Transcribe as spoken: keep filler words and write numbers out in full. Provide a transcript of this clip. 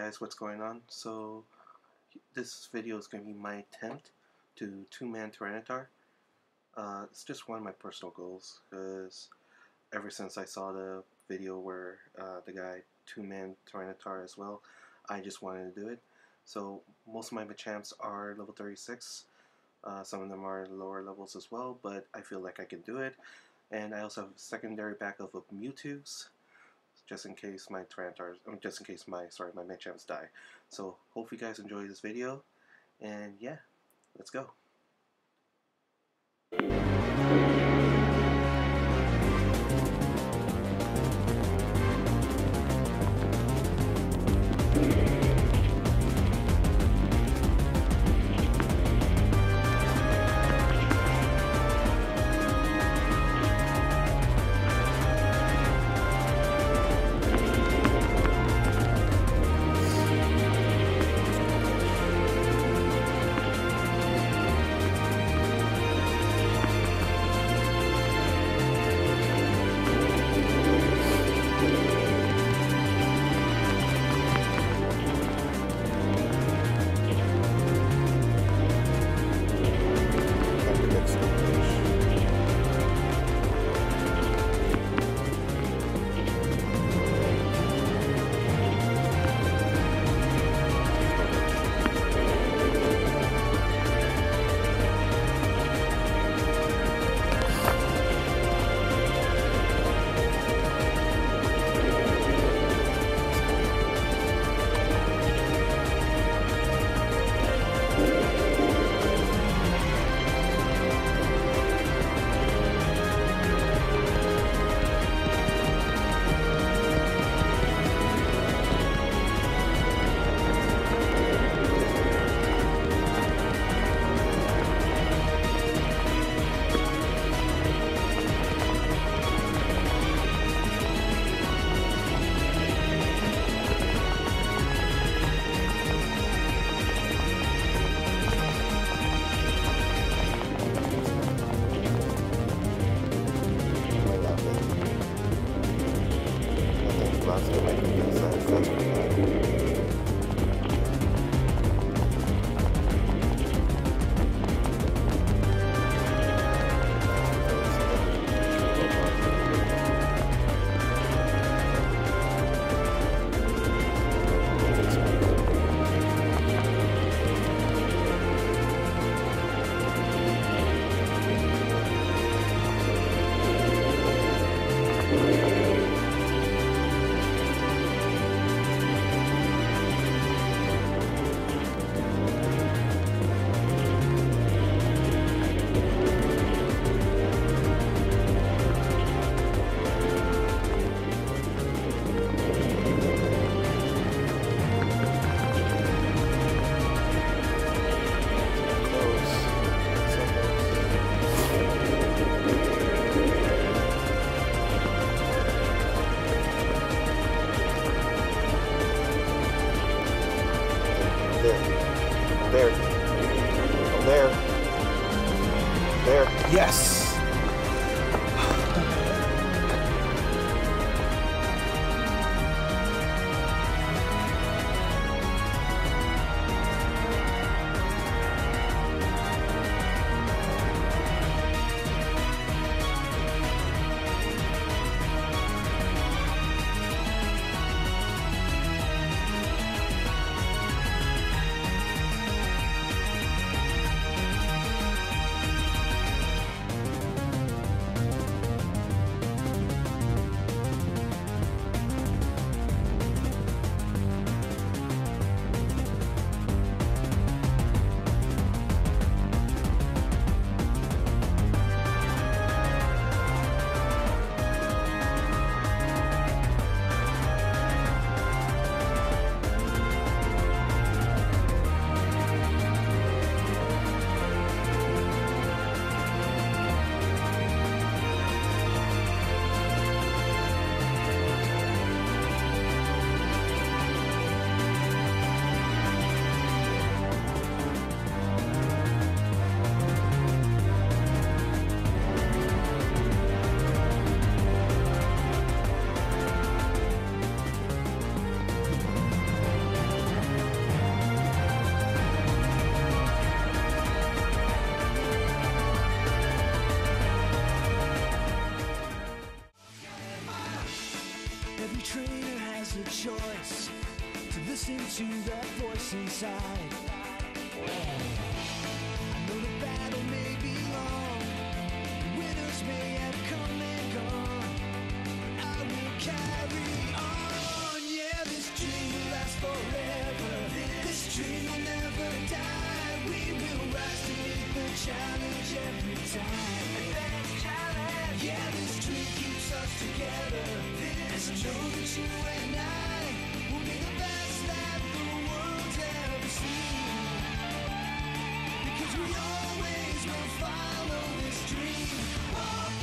guys, what's going on? So this video is going to be my attempt to two-man Tyranitar. Uh, it's just one of my personal goals, because ever since I saw the video where uh, the guy two-man Tyranitar as well, I just wanted to do it. So most of my Machamps are level thirty-six. Uh, some of them are lower levels as well, but I feel like I can do it. And I also have a secondary backup of Mewtwo's, just in case my Tyranitars, um, just in case my, sorry, my Machamps die. So hopefully you guys enjoy this video, and yeah, let's go. There. I'm there. There. Yes! to that voice inside. I know the battle may be long, the winners may have come and gone, but I will carry on. Yeah, this dream will last forever. This dream will never die. We will rise to meet the challenge every time. Yeah, this dream keeps us together. This I know that you and I will be the best that the world's ever seen. Because we always will follow this dream. Walk